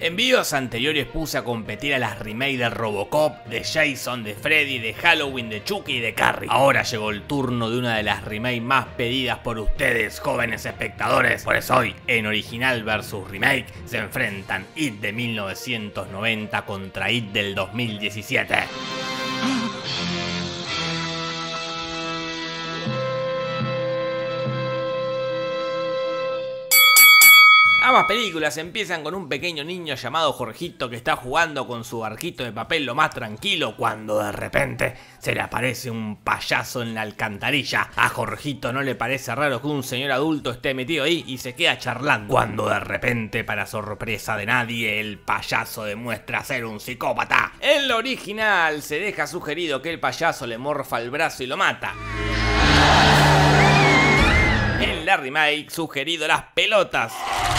En videos anteriores puse a competir a las remakes de Robocop, de Jason, de Freddy, de Halloween, de Chucky y de Carrie. Ahora llegó el turno de una de las remakes más pedidas por ustedes, jóvenes espectadores. Por eso hoy, en original versus remake, se enfrentan It de 1990 contra It del 2017. Ambas películas empiezan con un pequeño niño llamado Jorgito que está jugando con su barquito de papel lo más tranquilo cuando de repente se le aparece un payaso en la alcantarilla. A Jorgito no le parece raro que un señor adulto esté metido ahí y se queda charlando. Cuando de repente, para sorpresa de nadie, el payaso demuestra ser un psicópata. En lo original se deja sugerido que el payaso le morfa el brazo y lo mata. En la remake, sugerido las pelotas.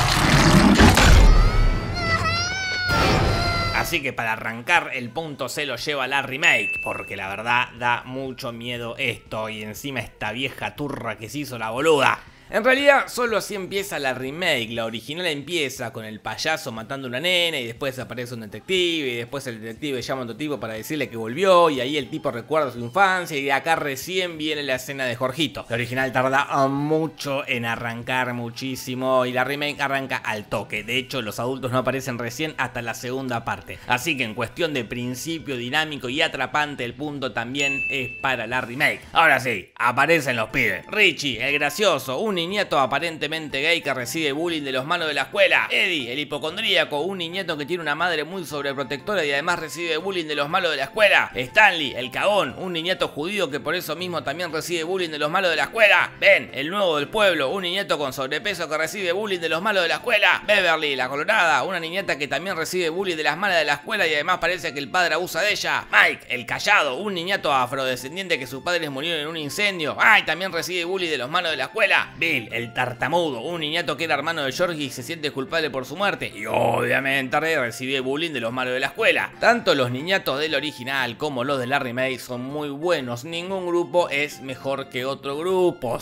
Así que para arrancar el punto se lo lleva la remake, porque la verdad da mucho miedo esto y encima esta vieja turra que se hizo la boluda. En realidad solo así empieza la remake. La original empieza con el payaso matando a una nena y después aparece un detective y después el detective llama a otro tipo para decirle que volvió y ahí el tipo recuerda su infancia y acá recién viene la escena de Jorgito. La original tarda mucho en arrancar, muchísimo, y la remake arranca al toque. De hecho los adultos no aparecen recién hasta la segunda parte. Así que en cuestión de principio dinámico y atrapante el punto también es para la remake. Ahora sí, aparecen los pibes. Richie, el gracioso, un niñato aparentemente gay que recibe bullying de los malos de la escuela. Eddie, el hipocondríaco, un niñato que tiene una madre muy sobreprotectora y además recibe bullying de los malos de la escuela. Stanley, el cagón, un niñato judío que por eso mismo también recibe bullying de los malos de la escuela. Ben, el nuevo del pueblo, un niñato con sobrepeso que recibe bullying de los malos de la escuela. Beverly, la colorada, una niñata que también recibe bullying de las malas de la escuela y además parece que el padre abusa de ella. Mike, el callado, un niñato afrodescendiente que sus padres murieron en un incendio. Y también recibe bullying de los malos de la escuela. Bill, el tartamudo, un niñato que era hermano de Georgie y se siente culpable por su muerte. Y obviamente recibe bullying de los malos de la escuela. Tanto los niñatos del original como los de la remake son muy buenos. Ningún grupo es mejor que otro grupo,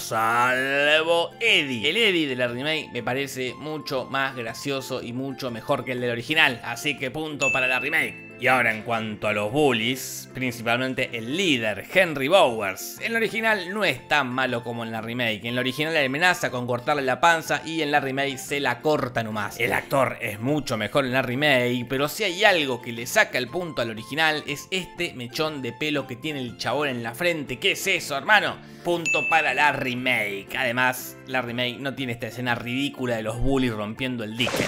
salvo Eddie. El Eddie de la remake me parece mucho más gracioso y mucho mejor que el del original. Así que punto para la remake. Y ahora en cuanto a los bullies, principalmente el líder, Henry Bowers. En la original no es tan malo como en la remake. En la original le amenaza con cortarle la panza y en la remake se la corta nomás. El actor es mucho mejor en la remake, pero si hay algo que le saca el punto al original es este mechón de pelo que tiene el chabón en la frente. ¿Qué es eso, hermano? Punto para la remake. Además, la remake no tiene esta escena ridícula de los bullies rompiendo el dique.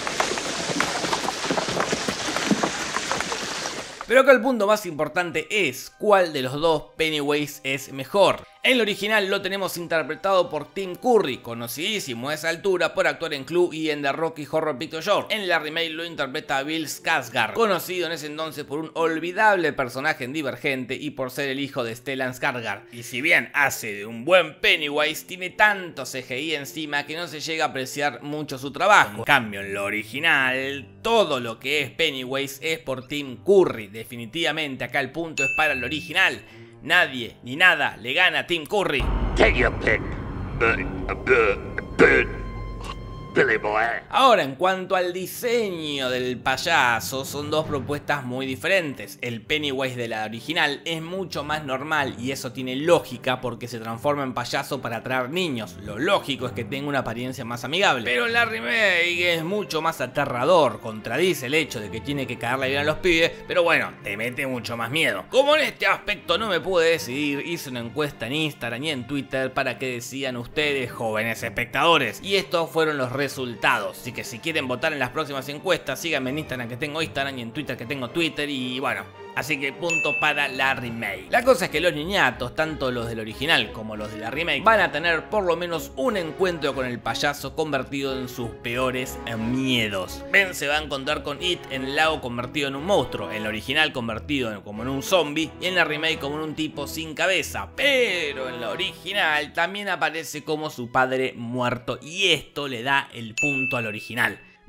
Pero acá el punto más importante es cuál de los dos Pennywise es mejor. En el original lo tenemos interpretado por Tim Curry, conocidísimo a esa altura por actuar en Clue y en The Rocky Horror Picture Show. En la remake lo interpreta Bill Skarsgård, conocido en ese entonces por un olvidable personaje en Divergente y por ser el hijo de Stellan Skarsgård. Y si bien hace de un buen Pennywise, tiene tanto CGI encima que no se llega a apreciar mucho su trabajo. En cambio, en lo original, todo lo que es Pennywise es por Tim Curry. Definitivamente acá el punto es para el original. Nadie ni nada le gana a Tim Curry. Take your pick. Billy boy. Ahora, en cuanto al diseño del payaso, son dos propuestas muy diferentes. El Pennywise de la original es mucho más normal y eso tiene lógica porque se transforma en payaso para atraer niños. Lo lógico es que tenga una apariencia más amigable. Pero la remake es mucho más aterrador, contradice el hecho de que tiene que caerle bien a los pibes, pero bueno, te mete mucho más miedo. Como en este aspecto no me pude decidir, hice una encuesta en Instagram y en Twitter para que decían ustedes, jóvenes espectadores. Y estos fueron los resultados. Así que si quieren votar en las próximas encuestas, síganme en Instagram que tengo Instagram y en Twitter que tengo Twitter y bueno. Así que punto para la remake. La cosa es que los niñatos, tanto los del original como los de la remake, van a tener por lo menos un encuentro con el payaso convertido en sus peores miedos. Ben se va a encontrar con It en el lago convertido en un monstruo, en el original convertido como en un zombie y en la remake como en un tipo sin cabeza. Pero en la original también aparece como su padre muerto y esto le da el punto al original.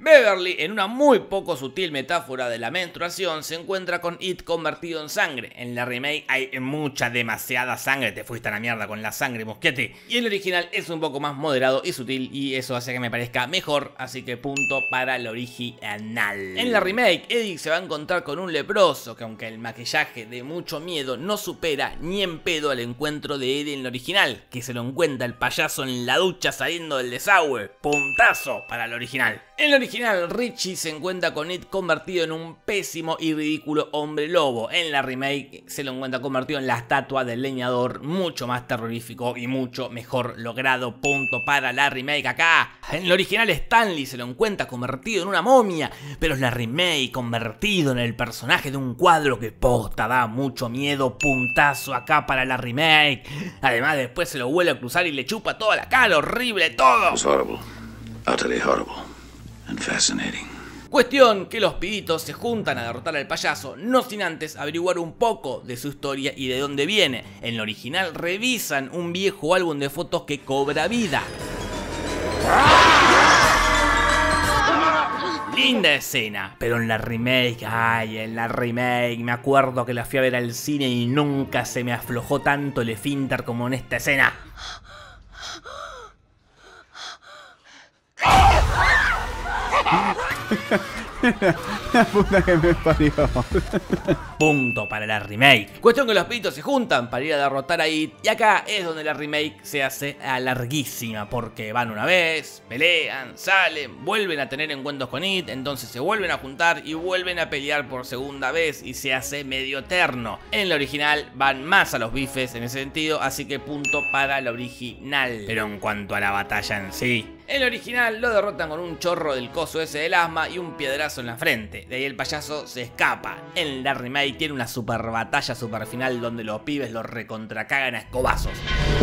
Beverly, en una muy poco sutil metáfora de la menstruación, se encuentra con It convertido en sangre. En la remake hay demasiada sangre, te fuiste a la mierda con la sangre, mosquete. Y el original es un poco más moderado y sutil y eso hace que me parezca mejor, así que punto para el original. En la remake, Eddie se va a encontrar con un leproso que, aunque el maquillaje de mucho miedo no supera ni en pedo al encuentro de Eddie en el original, que se lo encuentra el payaso en la ducha saliendo del desagüe. Puntazo para el original. En el original, Richie se encuentra con It convertido en un pésimo y ridículo hombre lobo. En la remake se lo encuentra convertido en la estatua del leñador, mucho más terrorífico y mucho mejor logrado. Punto para la remake acá. En el original, Stanley se lo encuentra convertido en una momia, pero es la remake convertido en el personaje de un cuadro que posta da mucho miedo. Puntazo acá para la remake. Además, después se lo vuelve a cruzar y le chupa toda la cara, horrible todo. It's horrible, utterly horrible. Fascinating. Cuestión que los pibitos se juntan a derrotar al payaso, no sin antes averiguar un poco de su historia y de dónde viene. En el original revisan un viejo álbum de fotos que cobra vida. Linda escena, pero en la remake, en la remake, me acuerdo que la fui a ver al cine y nunca se me aflojó tanto el esfínter como en esta escena. La puta que me parió. Punto para la remake. Cuestión que los pibitos se juntan para ir a derrotar a It. Y acá es donde la remake se hace larguísima, porque van una vez, pelean, salen, vuelven a tener encuentros con It, entonces se vuelven a juntar y vuelven a pelear por segunda vez y se hace medio eterno. En la original van más a los bifes en ese sentido, así que punto para la original. Pero en cuanto a la batalla en sí, en el original lo derrotan con un chorro del coso ese del asma y un piedrazo en la frente. De ahí el payaso se escapa. En la remake tiene una super batalla super final donde los pibes lo recontracagan a escobazos.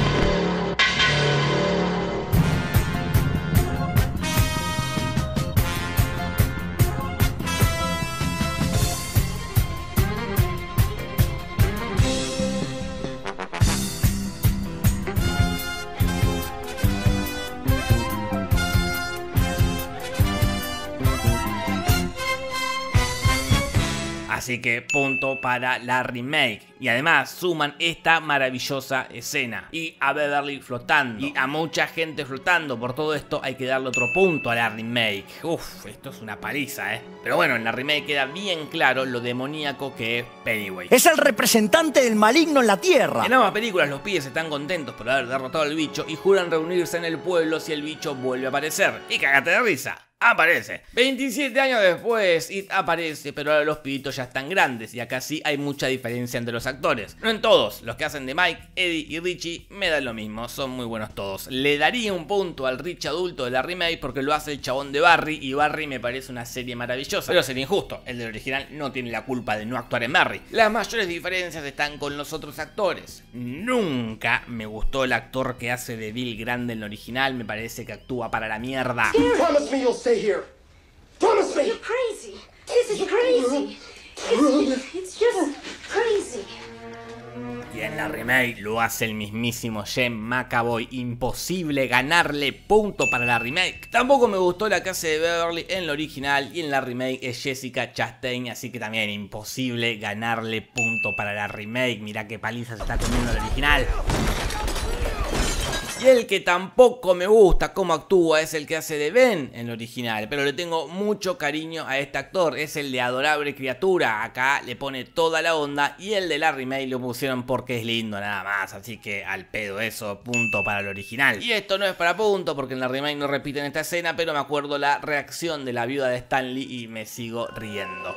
Así que punto para la remake. Y además suman esta maravillosa escena. Y a Beverly flotando. Y a mucha gente flotando. Por todo esto hay que darle otro punto a la remake. Uff, esto es una paliza, Pero bueno, en la remake queda bien claro lo demoníaco que es Pennywise. Es el representante del maligno en la tierra. En ambas películas los pibes están contentos por haber derrotado al bicho y juran reunirse en el pueblo si el bicho vuelve a aparecer. Y cágate de risa. Aparece. 27 años después, It aparece, pero ahora los pibitos ya están grandes y acá sí hay mucha diferencia entre los actores. No en todos, los que hacen de Mike, Eddie y Richie me dan lo mismo, son muy buenos todos. Le daría un punto al Richie adulto de la remake porque lo hace el chabón de Barry y Barry me parece una serie maravillosa. Pero sería injusto, el del original no tiene la culpa de no actuar en Barry. Las mayores diferencias están con los otros actores. Nunca me gustó el actor que hace de Bill Grande en el original, me parece que actúa para la mierda. Here. Promise me. You're crazy. This is crazy. It's just crazy. Y en la remake lo hace el mismísimo James McAvoy. Imposible ganarle, punto para la remake. Tampoco me gustó la que hace de Beverly en la original y en la remake es Jessica Chastain, así que también imposible ganarle, punto para la remake. Mirá qué paliza se está comiendo la original. Y el que tampoco me gusta cómo actúa es el que hace de Ben en el original, pero le tengo mucho cariño a este actor, es el de Adorable Criatura, acá le pone toda la onda y el de la remake lo pusieron porque es lindo nada más, así que al pedo eso, punto para el original. Y esto no es para punto porque en la remake no repiten esta escena, pero me acuerdo la reacción de la viuda de Stanley y me sigo riendo.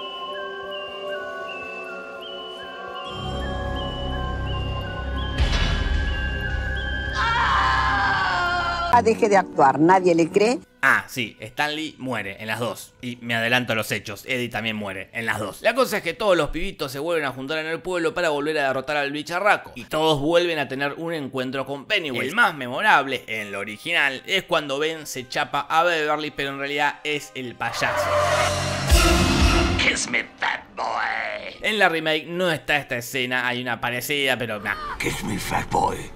Deje de actuar, nadie le cree. Ah, sí, Stanley muere en las dos. Y me adelanto a los hechos, Eddie también muere en las dos. La cosa es que todos los pibitos se vuelven a juntar en el pueblo para volver a derrotar al bicharraco. Y todos vuelven a tener un encuentro con Pennywise. El más memorable, en lo original, es cuando Ben se chapa a Beverly, pero en realidad es el payaso. Kiss me, fat boy. En la remake no está esta escena, hay una parecida, pero nah. Kiss me, fat boy.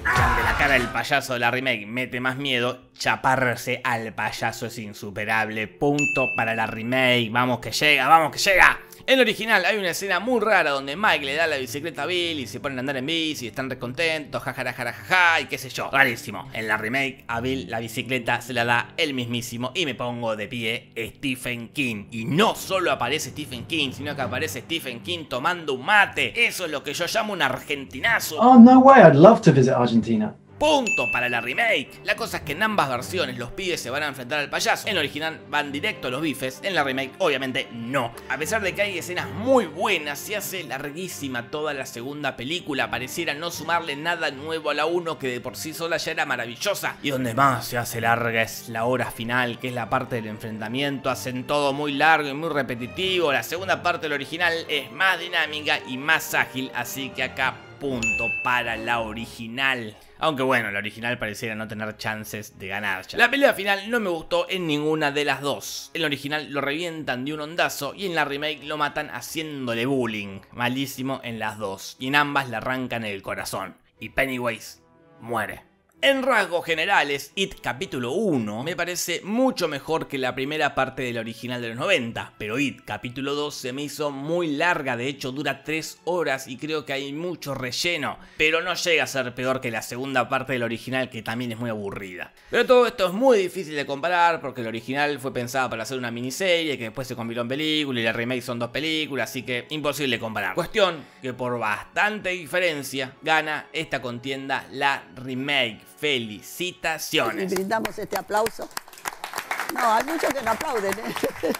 Y aunque la cara del payaso de la remake mete más miedo, chaparse al payaso es insuperable. Punto para la remake. Vamos que llega, vamos que llega. En el original hay una escena muy rara donde Mike le da la bicicleta a Bill y se ponen a andar en bici y están recontentos, jajajajaja y qué sé yo. Rarísimo. En la remake a Bill la bicicleta se la da él mismísimo y me pongo de pie Stephen King. Y no solo aparece Stephen King, sino que aparece Stephen King tomando un mate. Eso es lo que yo llamo un argentinazo. Oh, no way, I'd love to visit Argentina. Punto para la remake. La cosa es que en ambas versiones los pibes se van a enfrentar al payaso. En el original van directo a los bifes, en la remake obviamente no. A pesar de que hay escenas muy buenas, se hace larguísima toda la segunda película. Pareciera no sumarle nada nuevo a la 1, que de por sí sola ya era maravillosa. Y donde más se hace larga es la hora final, que es la parte del enfrentamiento. Hacen todo muy largo y muy repetitivo. La segunda parte del original es más dinámica y más ágil, así que acá punto para la original. Aunque bueno, la original pareciera no tener chances de ganar ya. La pelea final no me gustó en ninguna de las dos. En la original lo revientan de un ondazo y en la remake lo matan haciéndole bullying. Malísimo en las dos. Y en ambas le arrancan el corazón. Y Pennywise muere. En rasgos generales, It capítulo 1 me parece mucho mejor que la primera parte del original de los 90, pero It capítulo 2 se me hizo muy larga, de hecho dura 3 horas y creo que hay mucho relleno, pero no llega a ser peor que la segunda parte del original, que también es muy aburrida. Pero todo esto es muy difícil de comparar porque el original fue pensado para hacer una miniserie que después se convirtió en película y la remake son 2 películas, así que imposible comparar. Cuestión que por bastante diferencia gana esta contienda la remake. Felicitaciones. Y brindamos este aplauso. No, hay muchos que no aplauden, ¿eh?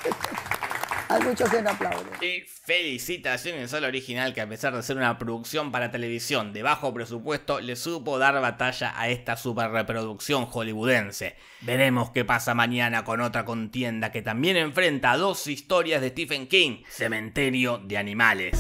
Hay muchos que no aplauden. Y felicitaciones al original, que a pesar de ser una producción para televisión de bajo presupuesto, le supo dar batalla a esta super reproducción hollywoodense. Veremos qué pasa mañana con otra contienda que también enfrenta a 2 historias de Stephen King: Cementerio de Animales.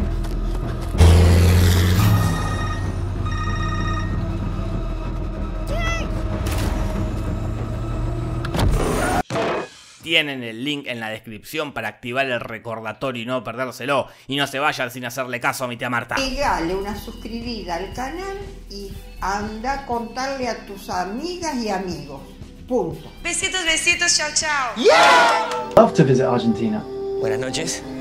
Tienen el link en la descripción para activar el recordatorio y no perdérselo. Y no se vayan sin hacerle caso a mi tía Marta. Pegale una suscribida al canal y anda a contarle a tus amigas y amigos. Punto. Besitos, besitos, chao, chao. Love to visit Argentina. Buenas noches.